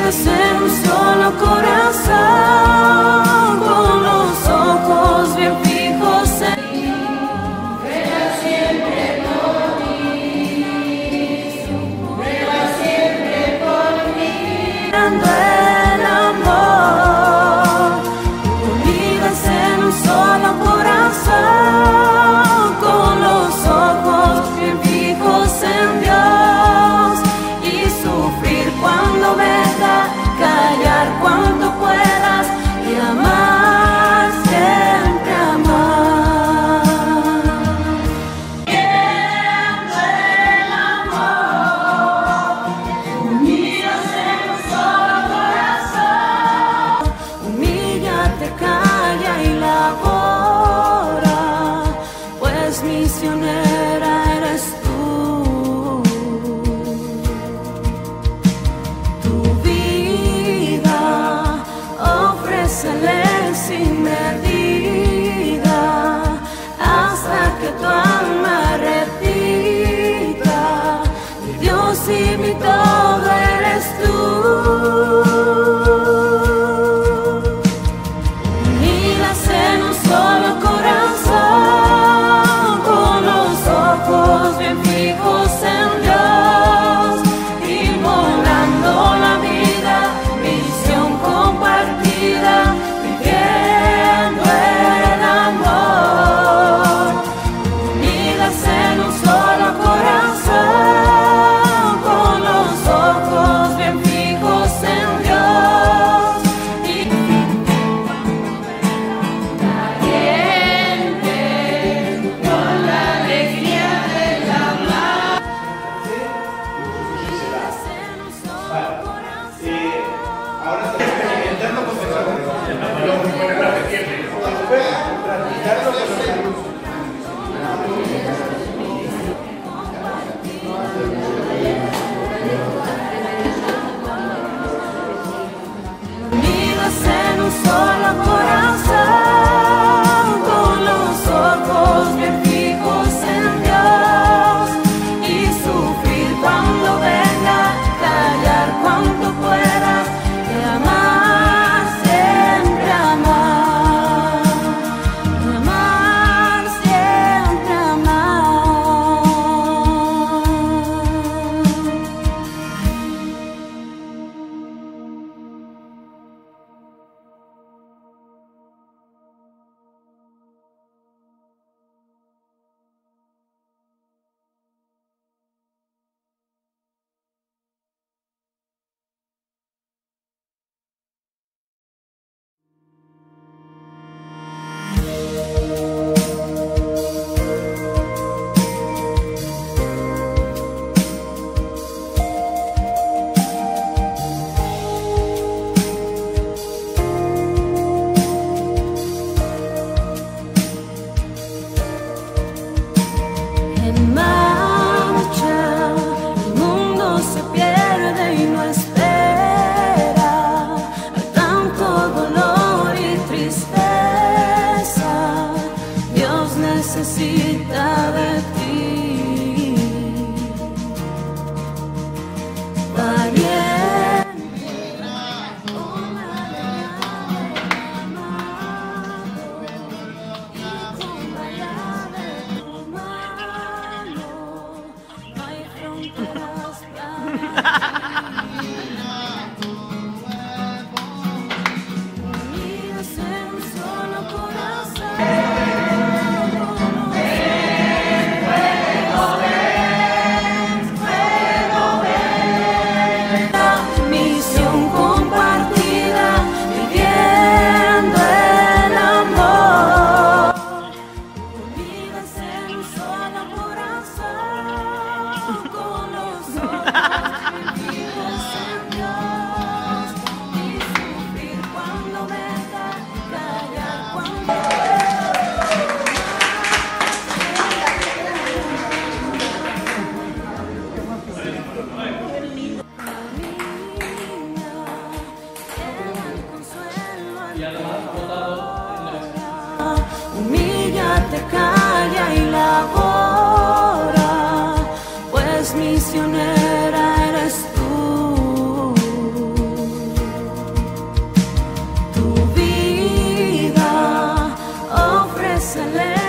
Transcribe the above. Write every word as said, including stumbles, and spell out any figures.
unidas en un solo corazón, con los ojos bien fijos en ti. Ruega siempre por mí, ruega siempre por mí. El amor, unidas en un solo corazón, con los ojos bien fijos en Dios, y sufrir cuando venga, callar cuando puedas, y amar, siempre amar. Viendo el amor, unidas en un solo corazón, humíllate, calla y labora, pues misionera eres tú. Tu vida ofrécele sin medida, hasta que tu alma repita: mi Dios y mi todo eres tú. Unidas en un solo corazón, con los ojos bien fijos en Dios, y volando la vida, misión compartida, viviendo el amor. Unidas en un solo corazón, con los ojos bien fijos en Dios, y caliente con la alegría del amar. Unidas en un solo corazón. Ahora se el eterno confesor. Lo que pone la septiembre. Practicarlo con los alumnos. Unidas en un solo corazón, con los ojos bien fijos en Dios, y sufrir cuando venga, callar cuando puedas, y amar, siempre amar, y amar, siempre amar. En marcha, el mundo se pierde y no espera, hay tanto dolor y tristeza. Dios necesita de ti. Valiente, con la alegría del amado, y con la llave de tu mano, no hay fronteras para ti. Unidas en un solo corazón, misión compartida, viviendo el amor. Unidas en un solo corazón, con los ojos fijos en Dios, y sufrir cuando venga, callar cuando humíllate, calla y labora, pues misionera eres tú. Jerusalén.